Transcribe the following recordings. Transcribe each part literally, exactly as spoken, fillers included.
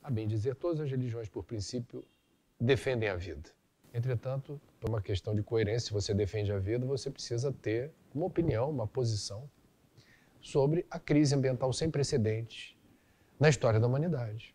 A bem dizer, todas as religiões, por princípio, defendem a vida. Entretanto, por uma questão de coerência, se você defende a vida, você precisa ter uma opinião, uma posição sobre a crise ambiental sem precedentes na história da humanidade.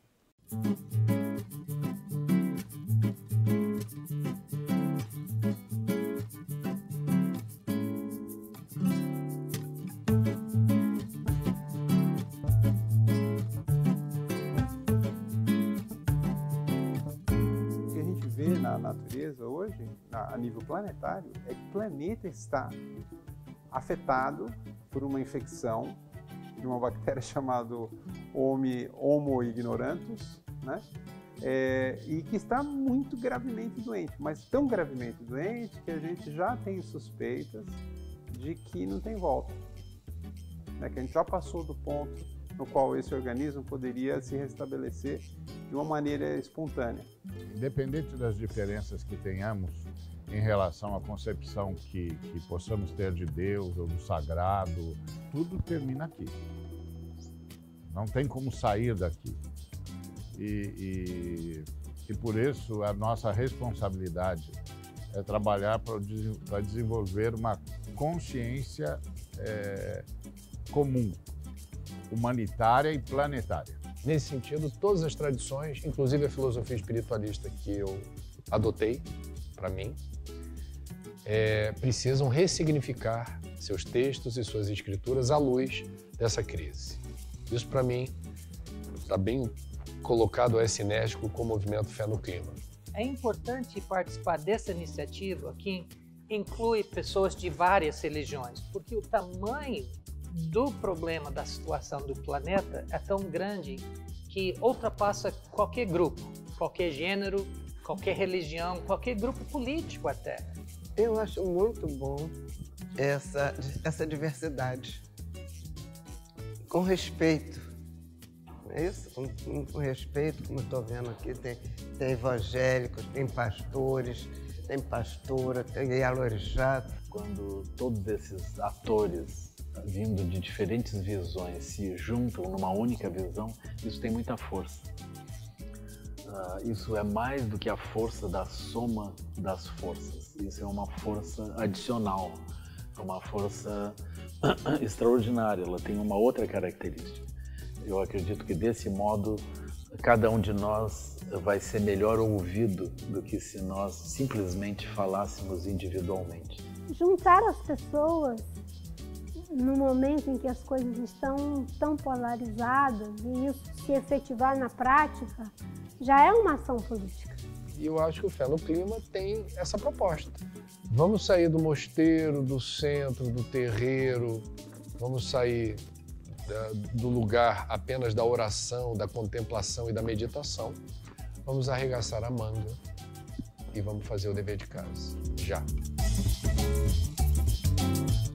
Na natureza hoje, a nível planetário, é que o planeta está afetado por uma infecção de uma bactéria chamada Homo ignorantus, né? É, e que está muito gravemente doente, mas tão gravemente doente que a gente já tem suspeitas de que não tem volta, né? Que a gente já passou do ponto no qual esse organismo poderia se restabelecer de uma maneira espontânea. Independente das diferenças que tenhamos em relação à concepção que, que possamos ter de Deus ou do sagrado, tudo termina aqui. Não tem como sair daqui. E, e, e por isso a nossa responsabilidade é trabalhar para desenvolver uma consciência é, comum, humanitária e planetária. Nesse sentido, todas as tradições, inclusive a filosofia espiritualista que eu adotei para mim, é, precisam ressignificar seus textos e suas escrituras à luz dessa crise. Isso, para mim, está bem colocado é sinérgico com o movimento Fé no Clima. É importante participar dessa iniciativa que inclui pessoas de várias religiões, porque o tamanho do problema da situação do planeta é tão grande que ultrapassa qualquer grupo, qualquer gênero, qualquer religião, qualquer grupo político até. Eu acho muito bom essa, essa diversidade, com respeito, não é isso? Com, com respeito, como eu estou vendo aqui, tem, tem evangélicos, tem pastores, tem pastora, tem Yalorixá. Quando todos esses atores vindo de diferentes visões se juntam numa única visão, isso tem muita força. Uh, isso é mais do que a força da soma das forças. Isso é uma força adicional, é uma força extraordinária, ela tem uma outra característica. Eu acredito que desse modo, cada um de nós vai ser melhor ouvido do que se nós simplesmente falássemos individualmente. Juntar as pessoas no momento em que as coisas estão tão polarizadas e isso se efetivar na prática, já é uma ação política. E eu acho que o Fé no Clima tem essa proposta. Vamos sair do mosteiro, do centro, do terreiro, vamos sair da, do lugar apenas da oração, da contemplação e da meditação. Vamos arregaçar a manga e vamos fazer o dever de casa, já.